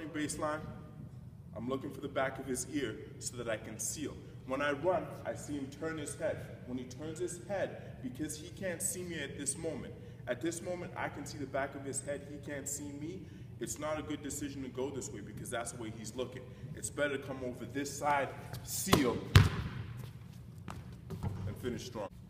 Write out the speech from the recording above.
running baseline, I'm looking for the back of his ear so that I can seal. When I run, I see him turn his head. When he turns his head, because he can't see me at this moment, I can see the back of his head, he can't see me. It's not a good decision to go this way because that's the way he's looking. It's better to come over this side, seal, and finish strong.